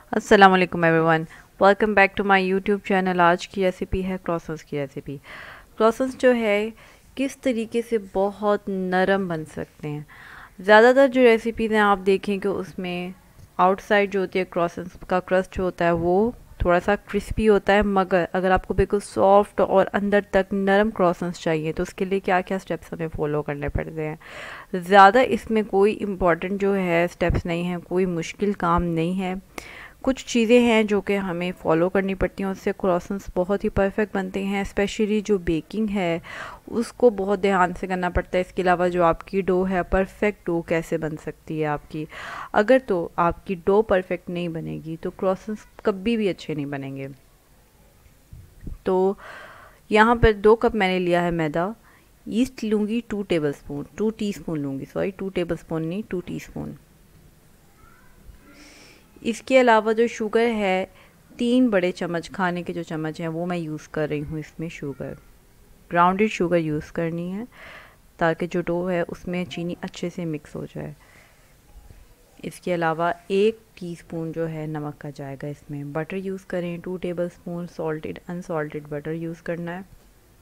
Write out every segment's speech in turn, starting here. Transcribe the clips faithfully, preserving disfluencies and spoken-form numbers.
अस्सलाम वालेकुम everyone, welcome back to my YouTube channel. आज की रेसिपी है क्रॉसन्स की रेसिपी। क्रॉसन्स जो है किस तरीके से बहुत नरम बन सकते हैं। ज़्यादातर जो रेसिपीज़ हैं आप देखें कि उसमें आउटसाइड जो होती है क्रॉसन्स का क्रस्ट जो होता है वो थोड़ा सा क्रिस्पी होता है, मगर अगर आपको बिल्कुल सॉफ्ट और अंदर तक नरम क्रॉसन्स चाहिए तो उसके लिए क्या क्या स्टेप्स हमें फॉलो करने पड़ते हैं। ज़्यादा इसमें कोई इम्पॉर्टेंट जो है स्टेप्स नहीं हैं, कोई मुश्किल काम नहीं है। कुछ चीज़ें हैं जो कि हमें फॉलो करनी पड़ती हैं, उससे क्रॉसन्स बहुत ही परफेक्ट बनते हैं। स्पेशली जो बेकिंग है उसको बहुत ध्यान से करना पड़ता है। इसके अलावा जो आपकी डो है, परफेक्ट डो कैसे बन सकती है आपकी। अगर तो आपकी डो परफेक्ट नहीं बनेगी तो क्रॉसन्स कभी भी अच्छे नहीं बनेंगे। तो यहाँ पर दो कप मैंने लिया है मैदा। ईस्ट लूँगी two tablespoon two teaspoon लूँगी सॉरी टू टेबल स्पून नहीं, टू टी स्पून। इसके अलावा जो शुगर है, तीन बड़े चम्मच खाने के जो चम्मच हैं वो मैं यूज़ कर रही हूँ। इसमें शुगर, ग्राउंडेड शुगर यूज़ करनी है ताकि जो डो है उसमें चीनी अच्छे से मिक्स हो जाए। इसके अलावा एक टीस्पून जो है नमक का जाएगा इसमें। बटर यूज़ करें, two tablespoon salted unsalted butter use करना है।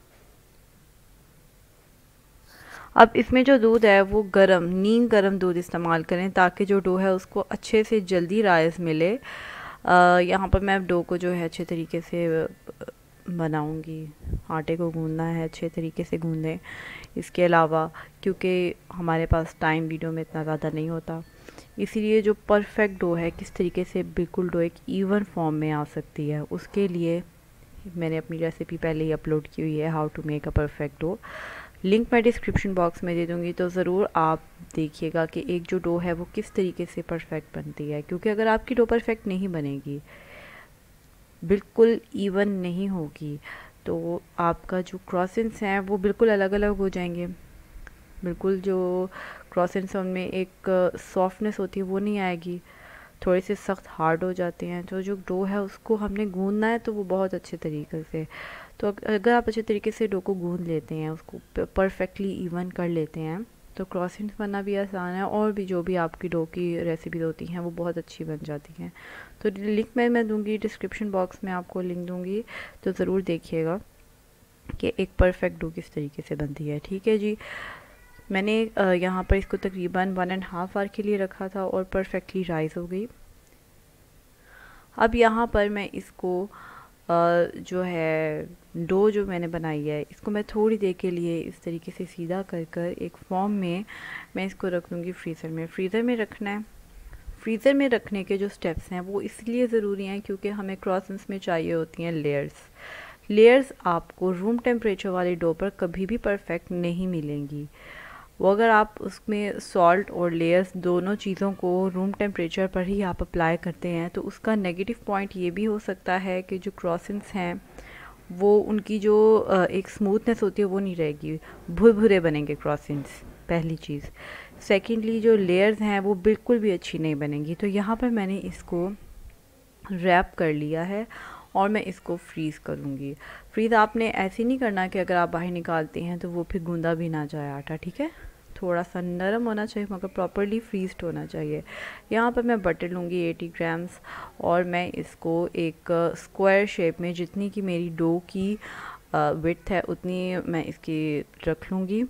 अब इसमें जो दूध है वो गरम, नीम गरम दूध इस्तेमाल करें ताकि जो डो है उसको अच्छे से जल्दी राइस मिले। यहाँ पर मैं डो को जो है अच्छे तरीके से बनाऊंगी। आटे को गूंदना है, अच्छे तरीके से गूंदें। इसके अलावा क्योंकि हमारे पास टाइम वीडियो में इतना ज़्यादा नहीं होता, इसीलिए जो परफेक्ट डो है किस तरीके से बिल्कुल डो एक इवन फॉर्म में आ सकती है, उसके लिए मैंने अपनी रेसिपी पहले ही अपलोड की हुई है, how to make a perfect dough. Link मैं डिस्क्रिप्शन बॉक्स में दे दूँगी, तो ज़रूर आप देखिएगा कि एक जो डो है वो किस तरीके से परफेक्ट बनती है। क्योंकि अगर आपकी डो परफेक्ट नहीं बनेगी, बिल्कुल इवन नहीं होगी, तो आपका जो क्रॉसेंट्स हैं वो बिल्कुल अलग अलग हो जाएंगे। बिल्कुल जो क्रॉसेंट्स हैं उनमें एक सॉफ्टनेस होती है वो नहीं आएगी, थोड़े से सख्त हार्ड हो जाते हैं। तो जो डो है उसको हमने गूंदना है तो वो बहुत अच्छे तरीके से, तो अगर आप अच्छे तरीके से डो को गूंद लेते हैं, उसको परफेक्टली इवन कर लेते हैं, तो क्रॉसेंट्स बनना भी आसान है और भी जो भी आपकी डो की रेसिपी होती हैं वो बहुत अच्छी बन जाती हैं। तो लिंक मैं मैं दूंगी डिस्क्रिप्शन बॉक्स में, आपको लिंक दूंगी, तो ज़रूर देखिएगा कि एक परफेक्ट डो किस तरीके से बनती है। ठीक है जी, मैंने यहाँ पर इसको तकरीबन वन एंड हाफ आवर के लिए रखा था और परफेक्टली राइस हो गई। अब यहाँ पर मैं इसको जो है डो जो मैंने बनाई है इसको मैं थोड़ी देर के लिए इस तरीके से सीधा कर कर एक फॉर्म में मैं इसको रख दूँगी फ्रीज़र में। फ्रीज़र में रखना है। फ्रीज़र में रखने के जो स्टेप्स हैं वो इसलिए ज़रूरी हैं क्योंकि हमें क्रॉसेंट्स में चाहिए होती हैं लेयर्स। लेयर्स आपको रूम टेम्परेचर वाले डो पर कभी भी परफेक्ट नहीं मिलेंगी। वो अगर आप उसमें सॉल्ट और लेयर्स दोनों चीज़ों को रूम टेम्परेचर पर ही आप अप्लाई करते हैं तो उसका नेगेटिव पॉइंट ये भी हो सकता है कि जो क्रॉसेंट्स हैं वो उनकी जो एक स्मूथनेस होती है वो नहीं रहेगी, भुरभुरे बनेंगे क्रॉसेंट्स, पहली चीज़। सेकेंडली जो लेयर्स हैं वो बिल्कुल भी अच्छी नहीं बनेंगी। तो यहाँ पर मैंने इसको रैप कर लिया है और मैं इसको फ्रीज़ करूँगी। फ्रीज़ आपने ऐसे नहीं करना कि अगर आप बाहर निकालते हैं तो वो फिर गूंदा भी ना जाए आटा, ठीक है। थोड़ा सा नरम होना चाहिए मगर प्रॉपरली फ्रीज्ड होना चाहिए। यहाँ पर मैं बटर लूँगी एटी ग्राम्स और मैं इसको एक स्क्वायर शेप में, जितनी की मेरी डो की विड्थ है उतनी मैं इसकी रख लूँगी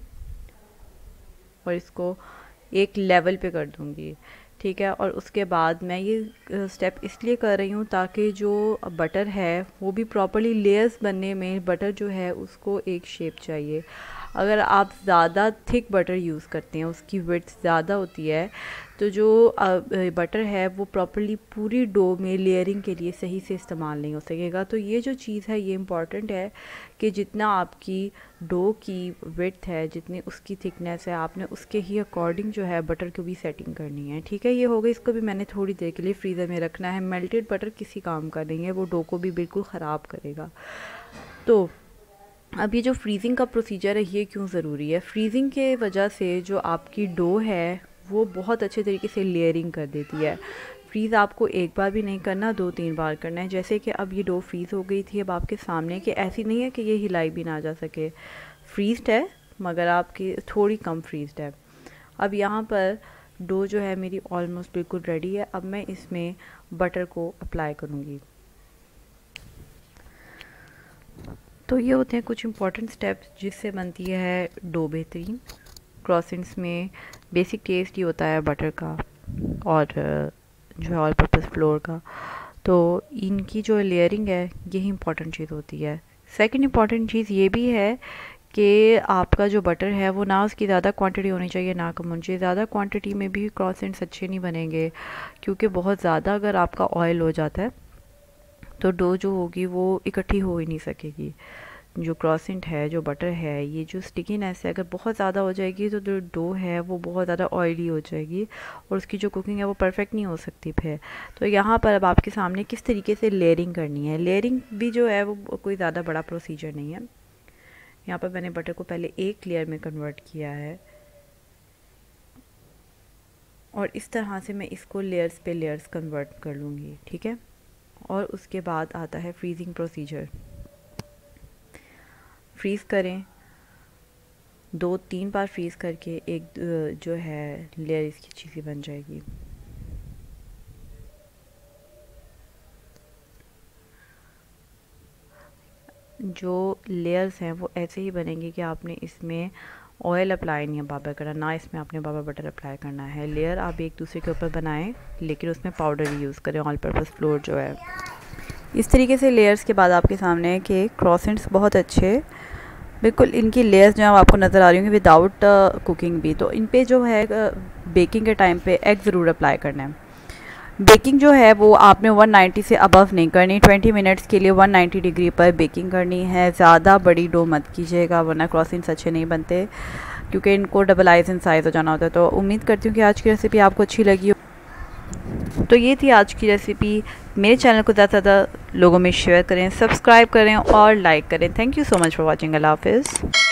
और इसको एक लेवल पे कर दूँगी, ठीक है। और उसके बाद मैं ये स्टेप इसलिए कर रही हूँ ताकि जो बटर है वो भी प्रॉपरली लेयर्स बनने में, बटर जो है उसको एक शेप चाहिए। अगर आप ज़्यादा थिक बटर यूज़ करते हैं, उसकी विड्थ ज़्यादा होती है, तो जो बटर है वो प्रॉपरली पूरी डो में लेयरिंग के लिए सही से इस्तेमाल नहीं हो सकेगा। तो ये जो चीज़ है ये इम्पॉर्टेंट है कि जितना आपकी डो की विड्थ है, जितनी उसकी थिकनेस है, आपने उसके ही अकॉर्डिंग जो है बटर को भी सेटिंग करनी है, ठीक है। ये हो गई। इसको भी मैंने थोड़ी देर के लिए फ्रीज़र में रखना है। मेल्टेड बटर किसी काम का नहीं है, वो डो को भी बिल्कुल ख़राब करेगा। तो अब ये जो फ्रीज़िंग का प्रोसीजर है ये क्यों ज़रूरी है? फ्रीज़िंग के वजह से जो आपकी डो है वो बहुत अच्छे तरीके से लेयरिंग कर देती है। फ्रीज़ आपको एक बार भी नहीं करना, दो तीन बार करना है। जैसे कि अब ये डो फ्रीज़ हो गई थी अब आपके सामने, कि ऐसी नहीं है कि ये हिलाई भी ना जा सके, फ्रीज़ड है मगर आपकी थोड़ी कम फ्रीज़ड है। अब यहाँ पर डो जो है मेरी ऑलमोस्ट बिल्कुल रेडी है। अब मैं इसमें बटर को अप्लाई करूँगी। तो ये होते हैं कुछ इम्पॉर्टेंट स्टेप्स जिससे बनती है डो बेहतरीन। क्रॉसेंट्स में बेसिक टेस्ट ही होता है बटर का और जो है ऑल पर्पस फ्लोर का। तो इनकी जो लेयरिंग है यही इम्पॉर्टेंट चीज़ होती है। सेकंड इम्पॉर्टेंट चीज़ ये भी है कि आपका जो बटर है वो ना उसकी ज़्यादा क्वांटिटी होनी चाहिए ना कम होनी चाहिए। ज़्यादा क्वांटिटी में भी क्रॉसेंट्स अच्छे नहीं बनेंगे, क्योंकि बहुत ज़्यादा अगर आपका ऑयल हो जाता है तो डो जो होगी वो इकट्ठी हो ही नहीं सकेगी। जो क्रॉसेंट है, जो बटर है, ये जो स्टिकीनेस है अगर बहुत ज़्यादा हो जाएगी तो जो डो है वो बहुत ज़्यादा ऑयली हो जाएगी और उसकी जो कुकिंग है वो परफेक्ट नहीं हो सकती फिर। तो यहाँ पर अब आपके सामने किस तरीके से लेयरिंग करनी है। लेयरिंग भी जो है वो कोई ज़्यादा बड़ा प्रोसीजर नहीं है। यहाँ पर मैंने बटर को पहले एक लेयर में कन्वर्ट किया है और इस तरह से मैं इसको लेयर्स पे लेयर्स कन्वर्ट कर लूँगी, ठीक है। और उसके बाद आता है फ्रीजिंग प्रोसीजर। फ्रीज़ करें, दो तीन बार फ्रीज़ करके एक जो है लेयर इसकी अच्छी सी बन जाएगी। जो लेयर्स हैं वो ऐसे ही बनेंगे कि आपने इसमें ऑयल अप्लाई नहीं है बाबर करना, ना इसमें आपने बाबर बटर अप्लाई करना है। लेयर आप एक दूसरे के ऊपर बनाएं लेकिन उसमें पाउडर यूज़ करें, ऑल पर्पस फ्लोर जो है। इस तरीके से लेयर्स के बाद आपके सामने के क्रॉसेंट्स बहुत अच्छे बिल्कुल इनकी लेयर्स जो है आपको नज़र आ रही होंगी विदाउट कुकिंग भी। तो इन पे जो है बेकिंग के टाइम पे एग ज़रूर अप्लाई करना है। बेकिंग जो है वो आपने वन नाइंटी से अबव नहीं करनी, ट्वेंटी मिनट्स के लिए वन नाइंटी डिग्री पर बेकिंग करनी है। ज़्यादा बड़ी डो मत कीजिएगा वरना क्रॉसेंट्स अच्छे नहीं बनते, क्योंकि इनको डबल आइज इन साइज़ हो जाना होता है। तो उम्मीद करती हूँ कि आज की रेसिपी आपको अच्छी लगी हो। तो ये थी आज की रेसिपी। मेरे चैनल को ज़्यादा से ज़्यादा लोगों में शेयर करें, सब्सक्राइब करें और लाइक करें। Thank you so much for watching. अल्लाह हाफिज़।